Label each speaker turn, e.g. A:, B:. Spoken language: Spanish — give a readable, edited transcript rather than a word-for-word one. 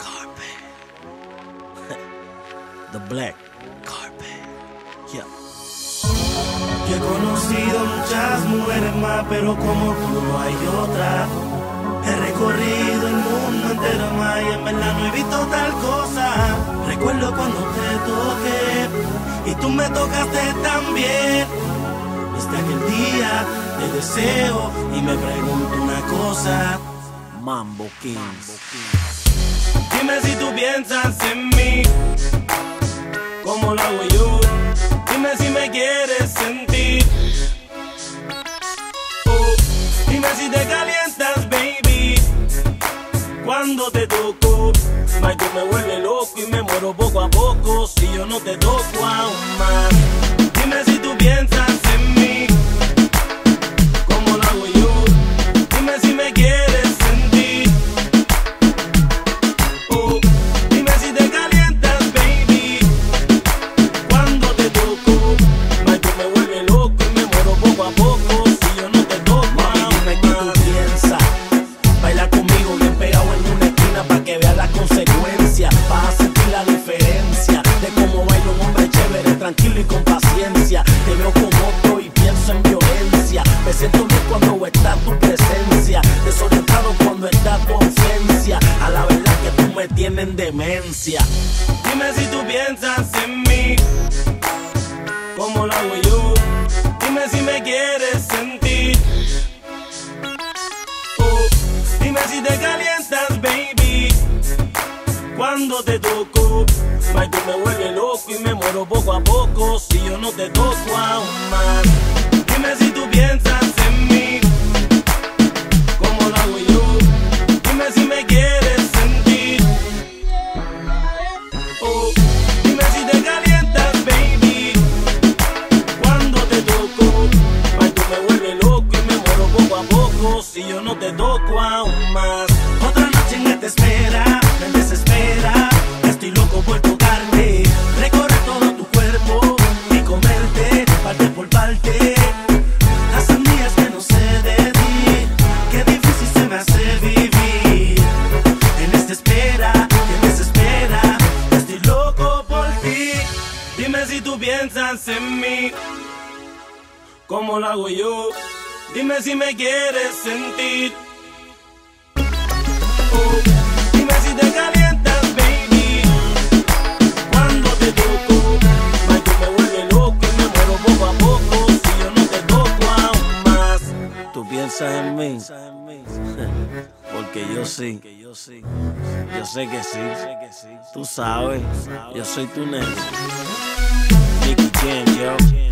A: Carpet. The Black Carpet. Yeah.
B: Yo he conocido muchas mujeres más, pero como tú no hay otra. He recorrido el mundo entero más y en verdad no he visto tal cosa. Recuerdo cuando te toqué y tú me tocaste también. Desde aquel día te deseo y me pregunto una cosa.
A: Mambo Kings.
B: Dime si tú piensas en mí, como lo hago yo. Dime si me quieres sentir. Dime si te calientas, baby, cuando te toco. Mas tú me vuelves loco y me muero poco a poco si yo no te toco aún más. Dime si tú piensas en mí, como lo hago yo. Dime si me quieres sentir. Dime si te calientas, baby, cuando te toco. Mas tú me vuelves loco y me muero poco a poco si yo no te toco.
A: Dime qué tú piensas. Baila conmigo bien pegado en una esquina pa' que veas las consecuencias. Vas a sentir la diferencia de cómo baila un hombre chévere, tranquilo y con paciencia. Te veo como otro y pienso en violencia. Me siento bien cuando está tu presencia, desorientado cuando está tu ausencia. A la verdad que tú me tienes en demencia.
B: Dime si tú piensas en mí, como lo hago yo. Dime si me quieres sentir. Dime si te calientas, baby, cuando te toco. Mas tú me vuelves loco y me muero poco a poco si yo no te toco aún más. Dime si tú piensas en mí, como lo hago yo. Dime si me quieres sentir. Dime si te calientas, baby, cuando te toco. Mas tú me vuelves loco y me muero poco a poco si yo no te toco aún más.
A: Otra noche en esta espera, me desespera. Estoy loco por tocarte, recorrer todo tu cuerpo y comerte parte por parte. Hace días que no sé de ti, qué difícil se me hace vivir. En esta espera, que desespera, estoy loco por ti.
B: Dime si tú piensas en mí, como lo hago yo. Dime si me quieres sentir. Dime si te calientas, baby, cuando te toco. Mas tú me vuelves loco y me muero poco a poco si yo no te toco aún más.
A: Tú piensas en mí, porque yo sí. Yo sé que sí. Tú sabes, yo soy tu nene. Nicky Jam, yo.